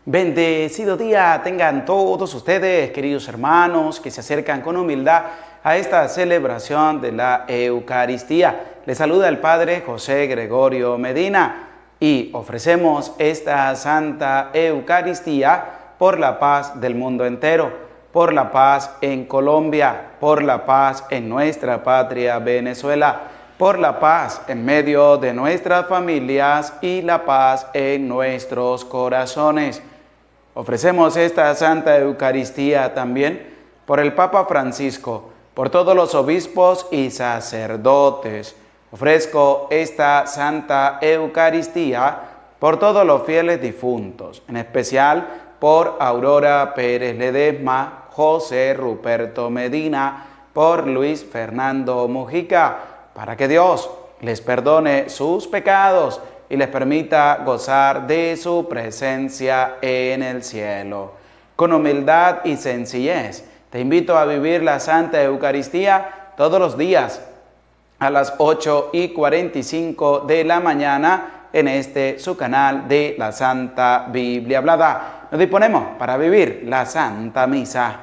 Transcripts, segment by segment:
Bendecido día tengan todos ustedes, queridos hermanos, que se acercan con humildad a esta celebración de la Eucaristía. Les saluda el Padre José Gregorio Medina y ofrecemos esta Santa Eucaristía por la paz del mundo entero, por la paz en Colombia, por la paz en nuestra patria Venezuela, por la paz en medio de nuestras familias y la paz en nuestros corazones. Ofrecemos esta Santa Eucaristía también por el Papa Francisco, por todos los obispos y sacerdotes. Ofrezco esta Santa Eucaristía por todos los fieles difuntos, en especial por Aurora Pérez Ledesma, José Ruperto Medina, por Luis Fernando Mujica, para que Dios les perdone sus pecados y les permita gozar de su presencia en el cielo. Con humildad y sencillez, te invito a vivir la Santa Eucaristía todos los días a las 8:45 de la mañana en este su canal de la Santa Biblia Hablada. Nos disponemos para vivir la Santa Misa.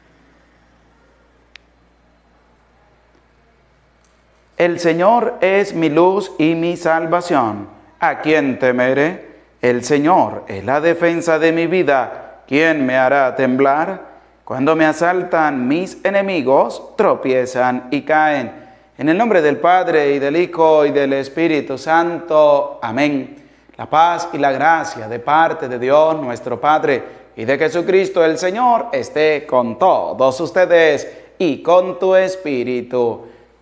El Señor es mi luz y mi salvación. ¿A quién temeré? El Señor es la defensa de mi vida. ¿Quién me hará temblar? Cuando me asaltan mis enemigos, tropiezan y caen. En el nombre del Padre, y del Hijo, y del Espíritu Santo. Amén. La paz y la gracia de parte de Dios nuestro Padre y de Jesucristo el Señor esté con todos ustedes y con tu espíritu.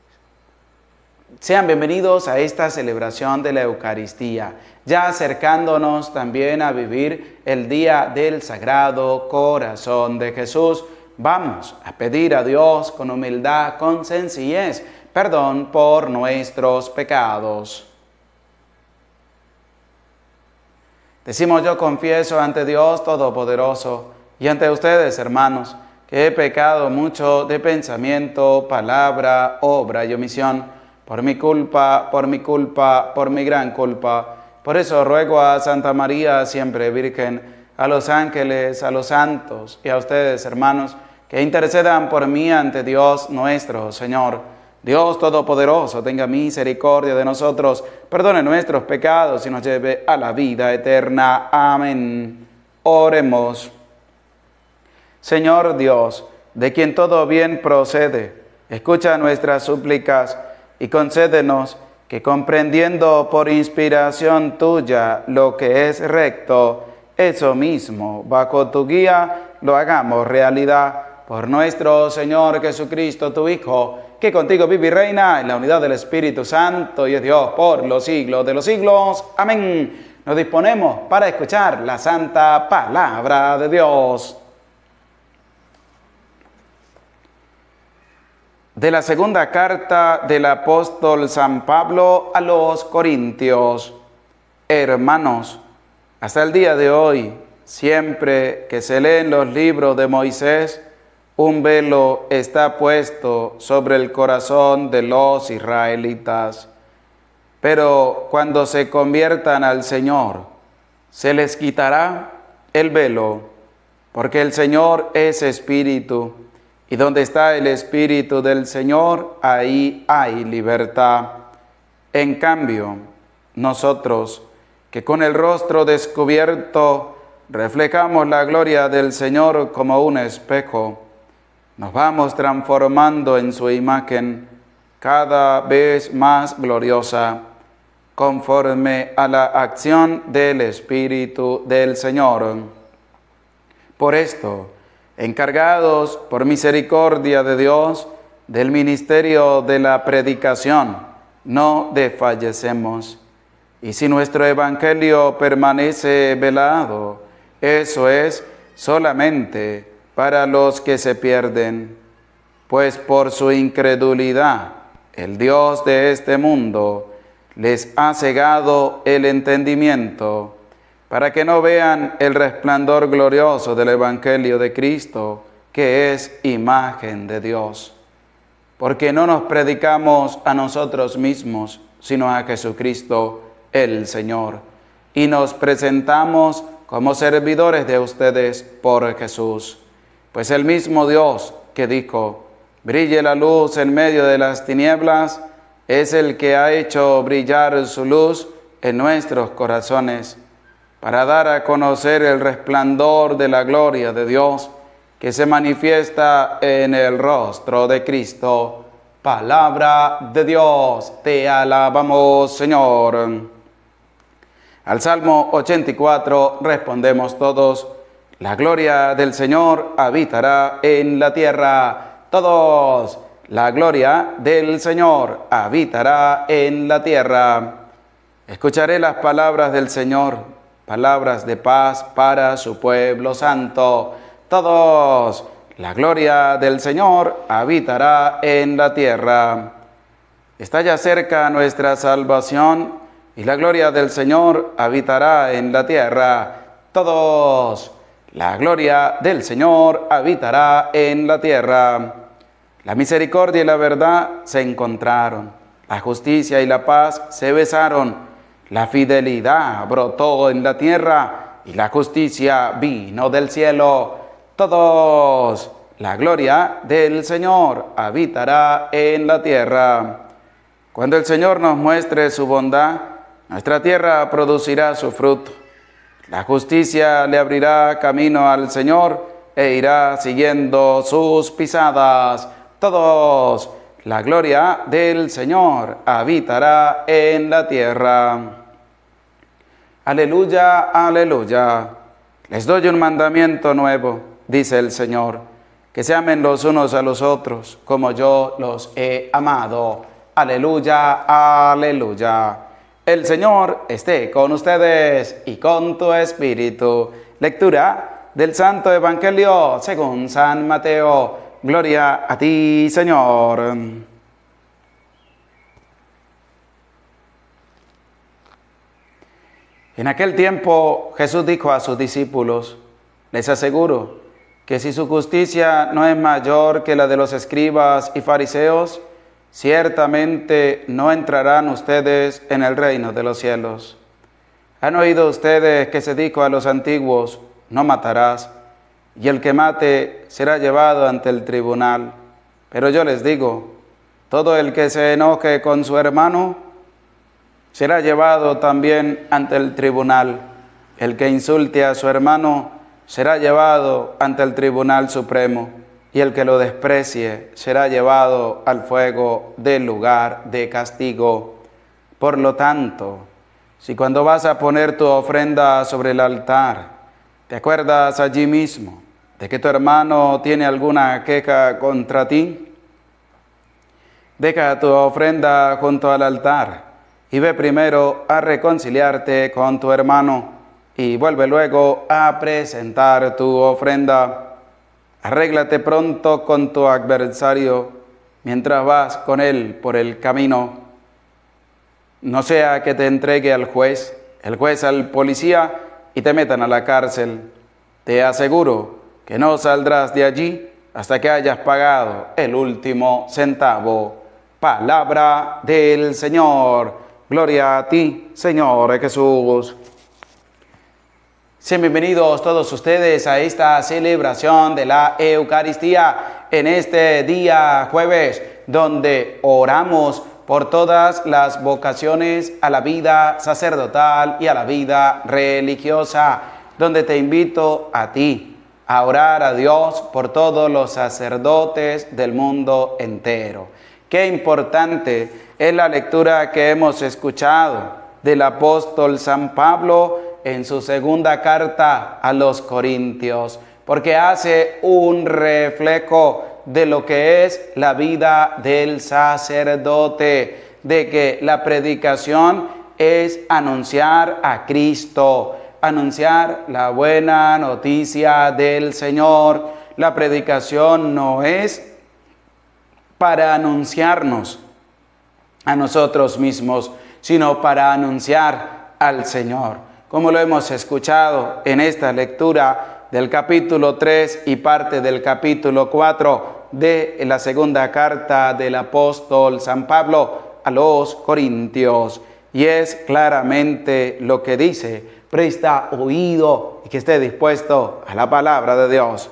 Sean bienvenidos a esta celebración de la Eucaristía, ya acercándonos también a vivir el día del Sagrado Corazón de Jesús. Vamos a pedir a Dios con humildad, con sencillez, perdón por nuestros pecados. Decimos: yo confieso ante Dios Todopoderoso y ante ustedes, hermanos, que he pecado mucho de pensamiento, palabra, obra y omisión, por mi culpa, por mi gran culpa. Por eso ruego a Santa María, siempre Virgen, a los ángeles, a los santos y a ustedes, hermanos, que intercedan por mí ante Dios nuestro Señor. Dios Todopoderoso, tenga misericordia de nosotros, perdone nuestros pecados y nos lleve a la vida eterna. Amén. Oremos. Señor Dios, de quien todo bien procede, escucha nuestras súplicas y concédenos que, comprendiendo por inspiración tuya lo que es recto, eso mismo, bajo tu guía, lo hagamos realidad. Por nuestro Señor Jesucristo, tu Hijo, que contigo vive y reina en la unidad del Espíritu Santo y es Dios por los siglos de los siglos. Amén. Nos disponemos para escuchar la santa palabra de Dios. De la segunda carta del apóstol San Pablo a los Corintios. Hermanos, hasta el día de hoy, siempre que se leen los libros de Moisés, un velo está puesto sobre el corazón de los israelitas. Pero cuando se conviertan al Señor, se les quitará el velo, porque el Señor es espíritu, y donde está el Espíritu del Señor, ahí hay libertad. En cambio, nosotros, que con el rostro descubierto reflejamos la gloria del Señor como un espejo, nos vamos transformando en su imagen cada vez más gloriosa, conforme a la acción del Espíritu del Señor. Por esto, encargados por misericordia de Dios del ministerio de la predicación, no desfallecemos. Y si nuestro evangelio permanece velado, eso es solamente para los que se pierden, pues por su incredulidad el Dios de este mundo les ha cegado el entendimiento, para que no vean el resplandor glorioso del Evangelio de Cristo, que es imagen de Dios. Porque no nos predicamos a nosotros mismos, sino a Jesucristo el Señor, y nos presentamos como servidores de ustedes por Jesús. Pues el mismo Dios que dijo, brille la luz en medio de las tinieblas, es el que ha hecho brillar su luz en nuestros corazones, para dar a conocer el resplandor de la gloria de Dios, que se manifiesta en el rostro de Cristo. Palabra de Dios, te alabamos, Señor. Al Salmo 84 respondemos todos, la gloria del Señor habitará en la tierra. Todos, la gloria del Señor habitará en la tierra. Escucharé las palabras del Señor, palabras de paz para su pueblo santo. Todos, la gloria del Señor habitará en la tierra. Está ya cerca nuestra salvación y la gloria del Señor habitará en la tierra. Todos, la gloria del Señor habitará en la tierra. La misericordia y la verdad se encontraron. La justicia y la paz se besaron. La fidelidad brotó en la tierra y la justicia vino del cielo. Todos, la gloria del Señor habitará en la tierra. Cuando el Señor nos muestre su bondad, nuestra tierra producirá su fruto. La justicia le abrirá camino al Señor e irá siguiendo sus pisadas. Todos, la gloria del Señor habitará en la tierra. Aleluya, aleluya. Les doy un mandamiento nuevo, dice el Señor, que se amen los unos a los otros como yo los he amado. Aleluya, aleluya. El Señor esté con ustedes y con tu espíritu. Lectura del Santo Evangelio según San Mateo. Gloria a ti, Señor. En aquel tiempo Jesús dijo a sus discípulos, les aseguro que si su justicia no es mayor que la de los escribas y fariseos, ciertamente no entrarán ustedes en el reino de los cielos. ¿Han oído ustedes que se dijo a los antiguos, no matarás, y el que mate será llevado ante el tribunal? Pero yo les digo, todo el que se enoje con su hermano será llevado también ante el tribunal. El que insulte a su hermano será llevado ante el tribunal supremo, y el que lo desprecie será llevado al fuego del lugar de castigo. Por lo tanto, si cuando vas a poner tu ofrenda sobre el altar, te acuerdas allí mismo de que tu hermano tiene alguna queja contra ti, deja tu ofrenda junto al altar y ve primero a reconciliarte con tu hermano y vuelve luego a presentar tu ofrenda. Arréglate pronto con tu adversario mientras vas con él por el camino. No sea que te entregue al juez, el juez al policía y te metan a la cárcel. Te aseguro que no saldrás de allí hasta que hayas pagado el último centavo. Palabra del Señor. Gloria a ti, Señor Jesús. Sean bienvenidos todos ustedes a esta celebración de la Eucaristía en este día jueves, donde oramos por todas las vocaciones a la vida sacerdotal y a la vida religiosa, donde te invito a ti a orar a Dios por todos los sacerdotes del mundo entero. Qué importante es la lectura que hemos escuchado del apóstol San Pablo en su segunda carta a los Corintios, porque hace un reflejo de lo que es la vida del sacerdote, de que la predicación es anunciar a Cristo, anunciar la buena noticia del Señor. La predicación no es para anunciarnos a nosotros mismos, sino para anunciar al Señor, como lo hemos escuchado en esta lectura del capítulo 3 y parte del capítulo 4 de la segunda carta del apóstol San Pablo a los Corintios. Y es claramente lo que dice presta oído y que esté dispuesto a la palabra de Dios.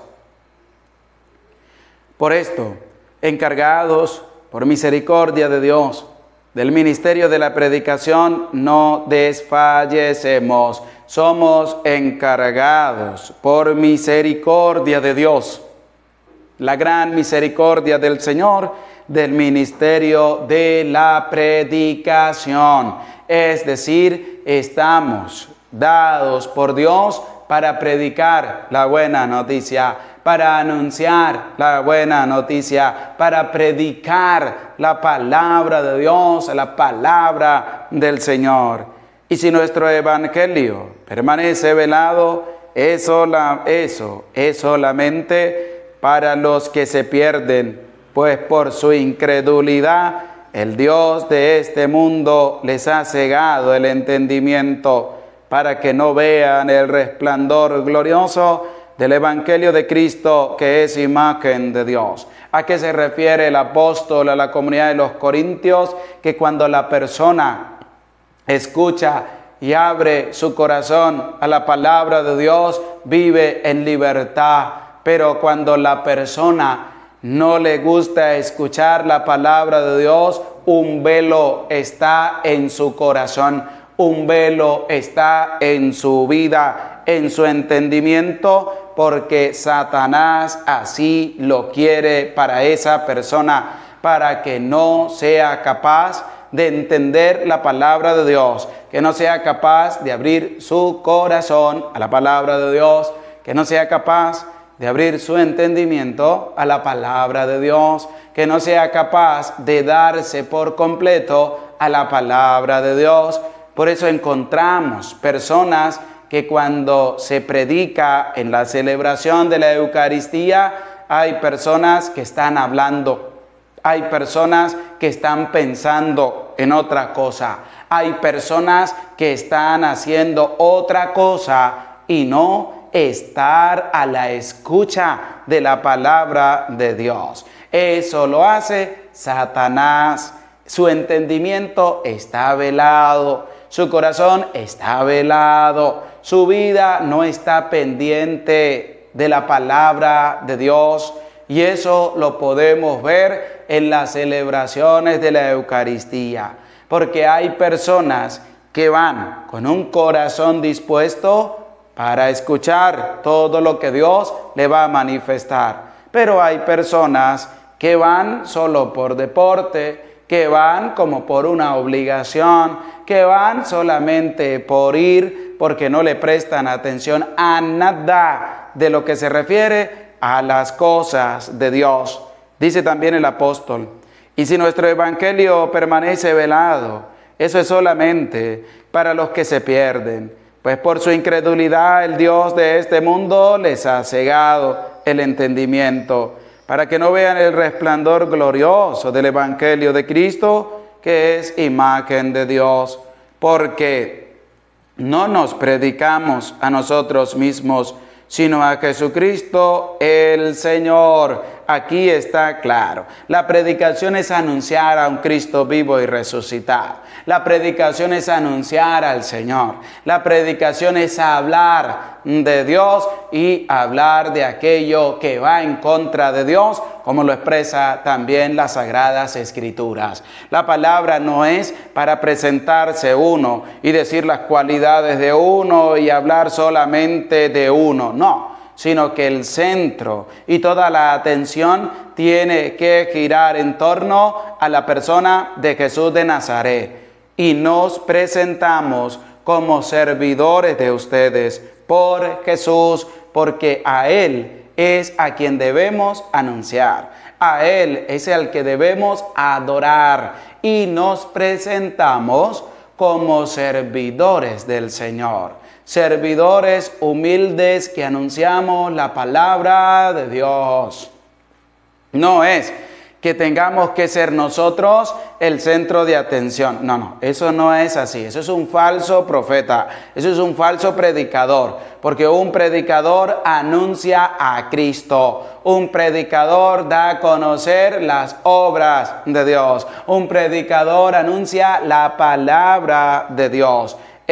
Por esto, encargados por misericordia de Dios, del ministerio de la predicación, no desfallecemos. Somos encargados por misericordia de Dios, la gran misericordia del Señor, del ministerio de la predicación. Es decir, estamos dados por Dios para predicar la buena noticia, para anunciar la buena noticia, para predicar la palabra de Dios, la palabra del Señor. Y si nuestro evangelio permanece velado, eso es solamente para los que se pierden, pues por su incredulidad el Dios de este mundo les ha cegado el entendimiento para que no vean el resplandor glorioso del Evangelio de Cristo, que es imagen de Dios. ¿A qué se refiere el apóstol a la comunidad de los Corintios? Que cuando la persona escucha y abre su corazón a la palabra de Dios, vive en libertad. Pero cuando la persona no le gusta escuchar la palabra de Dios, un velo está en su corazón, un velo está en su vida, en su entendimiento, porque Satanás así lo quiere para esa persona, para que no sea capaz de entender la palabra de Dios, que no sea capaz de abrir su corazón a la palabra de Dios, que no sea capaz de abrir su entendimiento a la palabra de Dios, que no sea capaz de darse por completo a la palabra de Dios. Por eso encontramos personas que cuando se predica en la celebración de la Eucaristía, hay personas que están hablando, hay personas que están pensando en otra cosa, hay personas que están haciendo otra cosa y no estar a la escucha de la palabra de Dios. Eso lo hace Satanás. Su entendimiento está velado, su corazón está velado, su vida no está pendiente de la palabra de Dios. Y eso lo podemos ver en las celebraciones de la Eucaristía, porque hay personas que van con un corazón dispuesto para escuchar todo lo que Dios le va a manifestar. Pero hay personas que van solo por deporte, que van como por una obligación, que van solamente por ir, porque no le prestan atención a nada de lo que se refiere a las cosas de Dios. Dice también el apóstol, y si nuestro evangelio permanece velado, eso es solamente para los que se pierden, pues por su incredulidad el Dios de este mundo les ha cegado el entendimiento, para que no vean el resplandor glorioso del Evangelio de Cristo, que es imagen de Dios. Porque no nos predicamos a nosotros mismos, sino a Jesucristo el Señor. Aquí está claro. La predicación es anunciar a un Cristo vivo y resucitado. La predicación es anunciar al Señor. La predicación es hablar de Dios y hablar de aquello que va en contra de Dios, como lo expresa también las Sagradas Escrituras. La palabra no es para presentarse uno y decir las cualidades de uno y hablar solamente de uno, no, sino que el centro y toda la atención tiene que girar en torno a la persona de Jesús de Nazaret. Y nos presentamos como servidores de ustedes por Jesús, porque a Él es a quien debemos anunciar, a Él es al que debemos adorar, y nos presentamos como servidores del Señor, servidores humildes que anunciamos la palabra de Dios. No es que tengamos que ser nosotros el centro de atención. No, eso no es así. Eso es un falso profeta, eso es un falso predicador, porque un predicador anuncia a Cristo, un predicador da a conocer las obras de Dios, un predicador anuncia la palabra de Dios.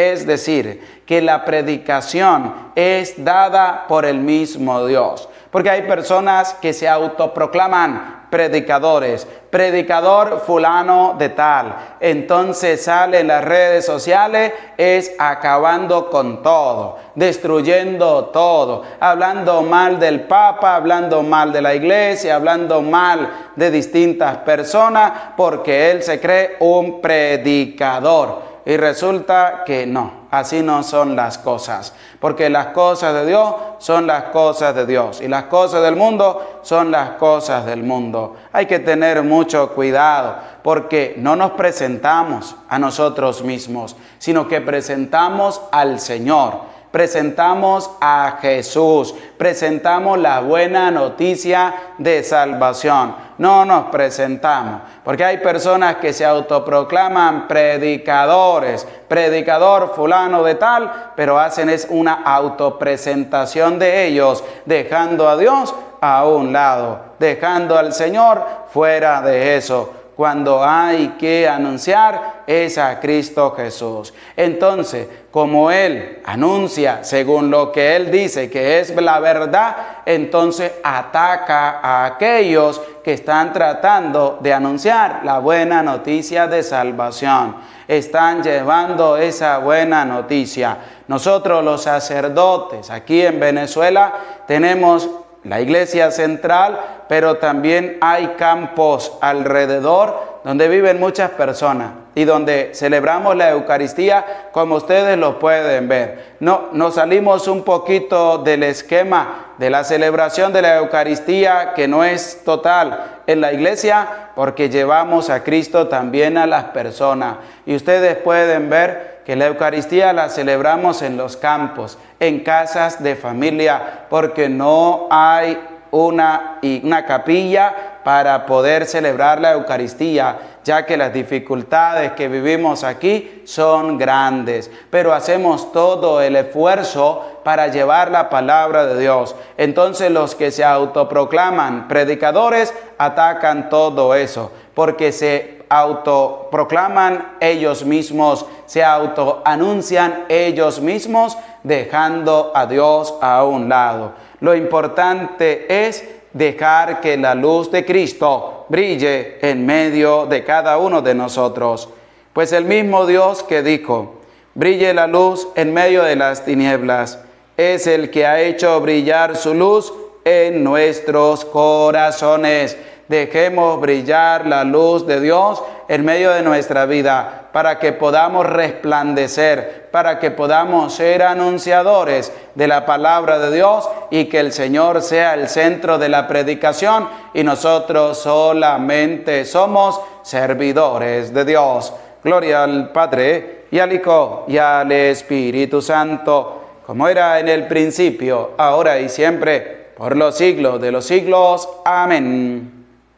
es decir, que la predicación es dada por el mismo Dios. Porque hay personas que se autoproclaman predicadores, predicador fulano de tal. Entonces sale en las redes sociales, es acabando con todo, destruyendo todo, hablando mal del Papa, hablando mal de la iglesia, hablando mal de distintas personas, porque él se cree un predicador. Y resulta que no, así no son las cosas, porque las cosas de Dios son las cosas de Dios y las cosas del mundo son las cosas del mundo. Hay que tener mucho cuidado, porque no nos presentamos a nosotros mismos, sino que presentamos al Señor. Presentamos a Jesús, presentamos la buena noticia de salvación. No nos presentamos, porque hay personas que se autoproclaman predicadores, predicador fulano de tal, pero hacen es una autopresentación de ellos, dejando a Dios a un lado, dejando al Señor fuera de eso. Cuando hay que anunciar es a Cristo Jesús. Entonces, como Él anuncia según lo que Él dice que es la verdad, entonces ataca a aquellos que están tratando de anunciar la buena noticia de salvación. Están llevando esa buena noticia. Nosotros los sacerdotes aquí en Venezuela tenemos la iglesia central, pero también hay campos alrededor donde viven muchas personas y donde celebramos la Eucaristía como ustedes lo pueden ver. No, nos salimos un poquito del esquema de la celebración de la Eucaristía, que no es total en la iglesia, porque llevamos a Cristo también a las personas. Y ustedes pueden ver que la Eucaristía la celebramos en los campos, en casas de familia, porque no hay una capilla para poder celebrar la Eucaristía, ya que las dificultades que vivimos aquí son grandes, pero hacemos todo el esfuerzo para llevar la palabra de Dios. Entonces los que se autoproclaman predicadores atacan todo eso, porque se autoproclaman ellos mismos, se autoanuncian ellos mismos, dejando a Dios a un lado. Lo importante es dejar que la luz de Cristo brille en medio de cada uno de nosotros. Pues el mismo Dios que dijo, brille la luz en medio de las tinieblas, es el que ha hecho brillar su luz en nuestros corazones. Dejemos brillar la luz de Dios en medio de nuestra vida, para que podamos resplandecer, para que podamos ser anunciadores de la palabra de Dios y que el Señor sea el centro de la predicación y nosotros solamente somos servidores de Dios. Gloria al Padre y al Hijo y al Espíritu Santo, como era en el principio, ahora y siempre, por los siglos de los siglos. Amén.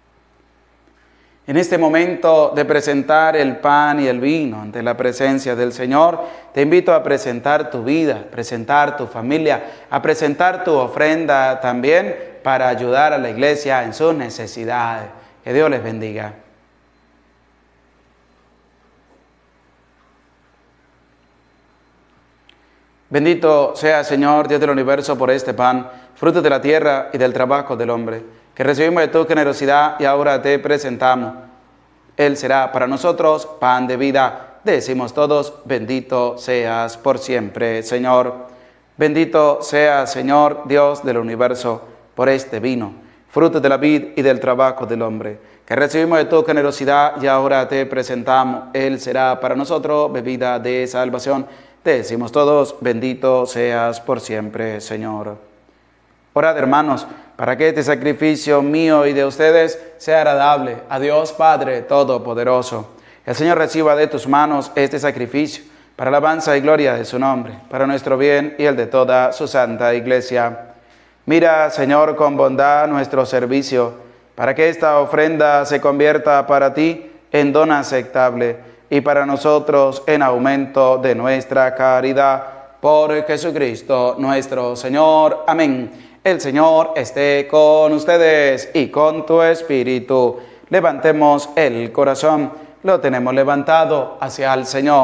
En este momento de presentar el pan y el vino ante la presencia del Señor, te invito a presentar tu vida, a presentar tu familia, a presentar tu ofrenda también para ayudar a la iglesia en sus necesidades. Que Dios les bendiga. Bendito sea, Señor, Dios del universo, por este pan, fruto de la tierra y del trabajo del hombre, que recibimos de tu generosidad y ahora te presentamos. Él será para nosotros pan de vida. Decimos todos, bendito seas por siempre, Señor. Bendito sea, Señor, Dios del universo, por este vino, fruto de la vid y del trabajo del hombre, que recibimos de tu generosidad y ahora te presentamos. Él será para nosotros bebida de salvación. Decimos todos, bendito seas por siempre, Señor. Orad, hermanos, para que este sacrificio mío y de ustedes sea agradable a Dios Padre Todopoderoso. El Señor reciba de tus manos este sacrificio para alabanza y gloria de su nombre, para nuestro bien y el de toda su santa iglesia. Mira, Señor, con bondad nuestro servicio, para que esta ofrenda se convierta para ti en don aceptable y para nosotros en aumento de nuestra caridad. Por Jesucristo nuestro Señor. Amén. El Señor esté con ustedes y con tu espíritu. Levantemos el corazón. Lo tenemos levantado hacia el Señor.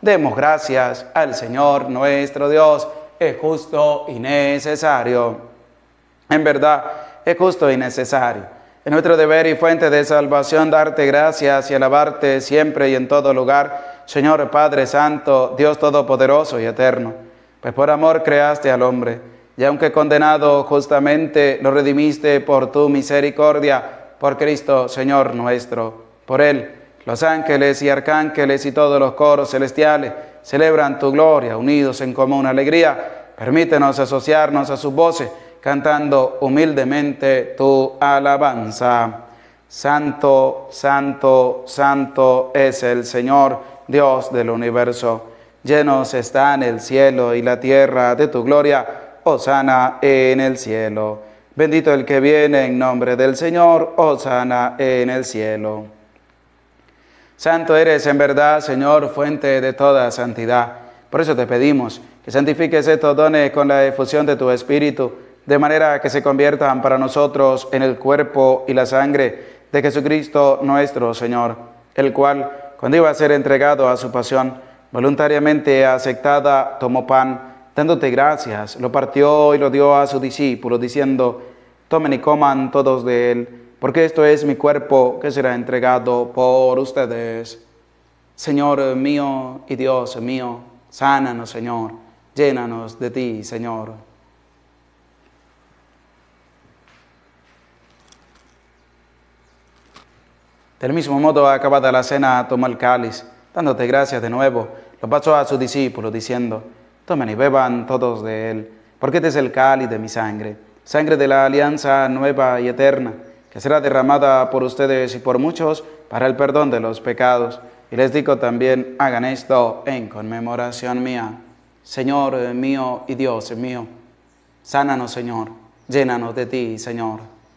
Demos gracias al Señor nuestro Dios. Es justo y necesario. En verdad, es justo y necesario. Es nuestro deber y fuente de salvación darte gracias y alabarte siempre y en todo lugar, Señor Padre Santo, Dios Todopoderoso y Eterno. Pues por amor creaste al hombre, y aunque condenado justamente, lo redimiste por tu misericordia, por Cristo, Señor nuestro. Por Él, los ángeles y arcángeles y todos los coros celestiales celebran tu gloria, unidos en común alegría. Permítenos asociarnos a sus voces, cantando humildemente tu alabanza. Santo, santo, santo es el Señor, Dios del universo. Llenos están el cielo y la tierra de tu gloria. Hosana en el cielo. Bendito el que viene en nombre del Señor. Hosana en el cielo. Santo eres en verdad, Señor, fuente de toda santidad. Por eso te pedimos que santifiques estos dones con la efusión de tu Espíritu, de manera que se conviertan para nosotros en el cuerpo y la sangre de Jesucristo nuestro Señor, el cual, cuando iba a ser entregado a su pasión, voluntariamente aceptada, tomó pan, dándote gracias, lo partió y lo dio a sus discípulos, diciendo: tomen y coman todos de él, porque esto es mi cuerpo que será entregado por ustedes. Señor mío y Dios mío, sánanos, Señor, llénanos de ti, Señor. Del mismo modo, acabada la cena, tomó el cáliz, dándote gracias de nuevo, lo pasó a sus discípulos, diciendo: tomen y beban todos de él, porque este es el cáliz de mi sangre, sangre de la alianza nueva y eterna, que será derramada por ustedes y por muchos para el perdón de los pecados. Y les digo también: hagan esto en conmemoración mía. Señor mío y Dios mío, sánanos, Señor, llénanos de ti, Señor.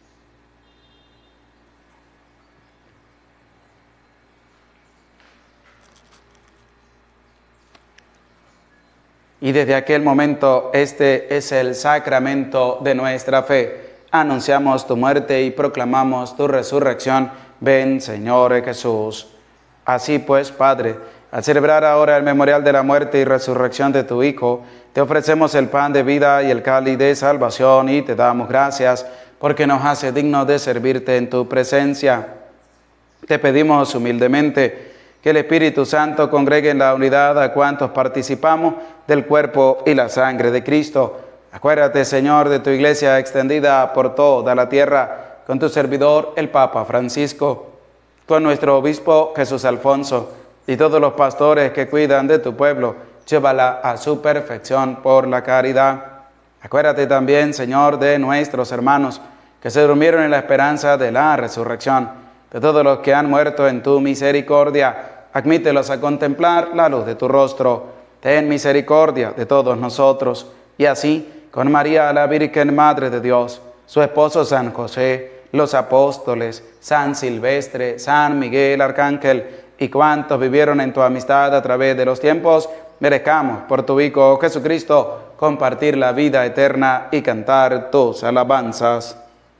Y desde aquel momento, este es el sacramento de nuestra fe. Anunciamos tu muerte y proclamamos tu resurrección. Ven, Señor Jesús. Así pues, Padre, al celebrar ahora el memorial de la muerte y resurrección de tu Hijo, te ofrecemos el pan de vida y el cáliz de salvación y te damos gracias porque nos hace dignos de servirte en tu presencia. Te pedimos humildemente que el Espíritu Santo congregue en la unidad a cuantos participamos del cuerpo y la sangre de Cristo. Acuérdate, Señor, de tu iglesia extendida por toda la tierra, con tu servidor, el Papa Francisco, con nuestro obispo Jesús Alfonso y todos los pastores que cuidan de tu pueblo. Llévala a su perfección por la caridad. Acuérdate también, Señor, de nuestros hermanos que se durmieron en la esperanza de la resurrección, de todos los que han muerto en tu misericordia. Admítelos a contemplar la luz de tu rostro. Ten misericordia de todos nosotros. Y así, con María, la Virgen Madre de Dios, su esposo San José, los apóstoles, San Silvestre, San Miguel Arcángel y cuantos vivieron en tu amistad a través de los tiempos, merezcamos por tu Hijo Jesucristo compartir la vida eterna y cantar tus alabanzas.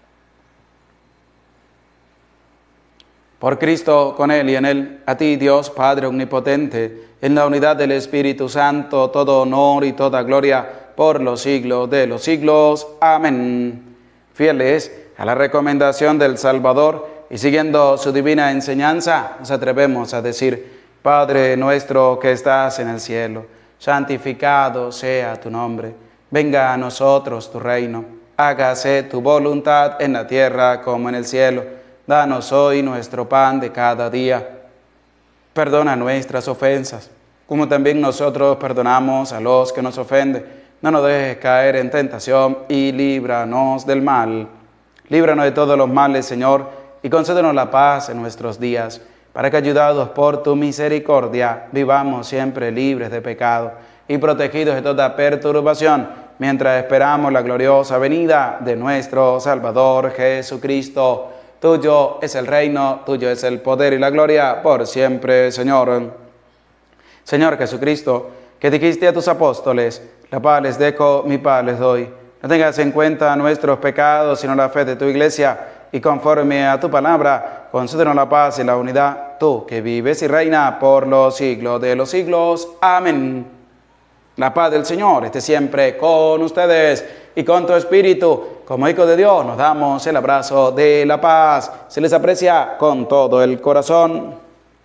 Por Cristo, con Él y en Él, a ti, Dios Padre Omnipotente, en la unidad del Espíritu Santo, todo honor y toda gloria por los siglos de los siglos. Amén. Fieles a la recomendación del Salvador y siguiendo su divina enseñanza, nos atrevemos a decir: Padre nuestro que estás en el cielo, santificado sea tu nombre. Venga a nosotros tu reino. Hágase tu voluntad en la tierra como en el cielo. Danos hoy nuestro pan de cada día. Perdona nuestras ofensas, como también nosotros perdonamos a los que nos ofenden. No nos dejes caer en tentación y líbranos del mal. Líbranos de todos los males, Señor, y concédenos la paz en nuestros días, para que, ayudados por tu misericordia, vivamos siempre libres de pecado y protegidos de toda perturbación, mientras esperamos la gloriosa venida de nuestro Salvador Jesucristo. Tuyo es el reino, tuyo es el poder y la gloria por siempre, Señor. Señor Jesucristo, que dijiste a tus apóstoles: la paz les dejo, mi paz les doy. No tengas en cuenta nuestros pecados, sino la fe de tu iglesia, y conforme a tu palabra, concédenos la paz y la unidad, tú que vives y reinas por los siglos de los siglos. Amén. La paz del Señor esté siempre con ustedes y con tu espíritu. Como hijos de Dios nos damos el abrazo de la paz. Se les aprecia con todo el corazón.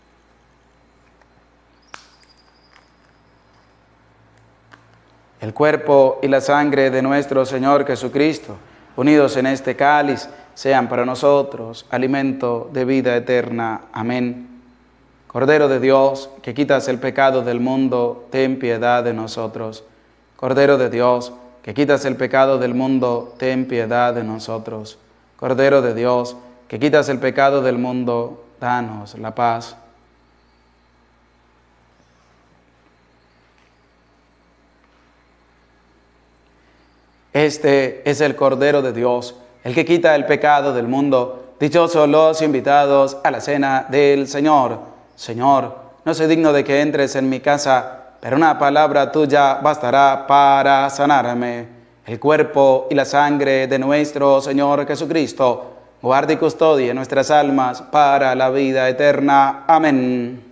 El cuerpo y la sangre de nuestro Señor Jesucristo, unidos en este cáliz, sean para nosotros alimento de vida eterna. Amén. Cordero de Dios, que quitas el pecado del mundo, ten piedad de nosotros. Cordero de Dios, que quitas el pecado del mundo, ten piedad de nosotros. Cordero de Dios, que quitas el pecado del mundo, danos la paz. Este es el Cordero de Dios, el que quita el pecado del mundo. Dichosos los invitados a la cena del Señor. Señor, no soy digno de que entres en mi casa, pero una palabra tuya bastará para sanarme. El cuerpo y la sangre de nuestro Señor Jesucristo, guarde y custodie nuestras almas para la vida eterna. Amén.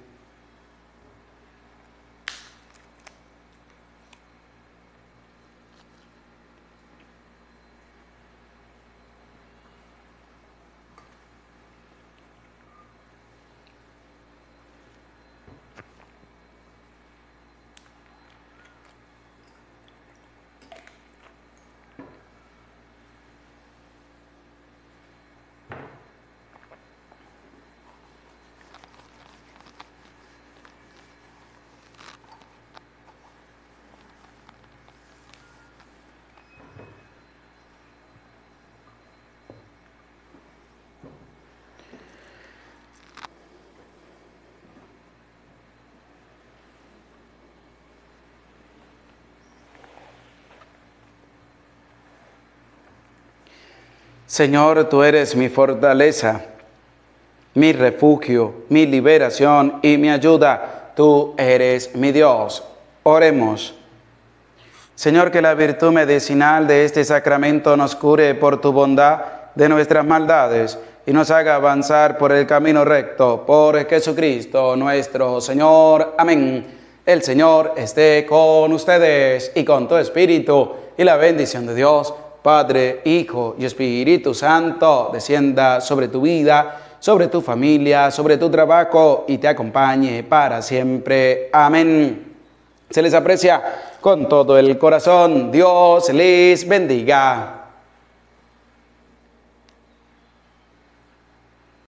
Señor, tú eres mi fortaleza, mi refugio, mi liberación y mi ayuda. Tú eres mi Dios. Oremos. Señor, que la virtud medicinal de este sacramento nos cure por tu bondad de nuestras maldades y nos haga avanzar por el camino recto, por Jesucristo nuestro Señor. Amén. El Señor esté con ustedes y con tu espíritu, y la bendición de Dios, Padre, Hijo y Espíritu Santo, descienda sobre tu vida, sobre tu familia, sobre tu trabajo y te acompañe para siempre. Amén. Se les aprecia con todo el corazón. Dios les bendiga.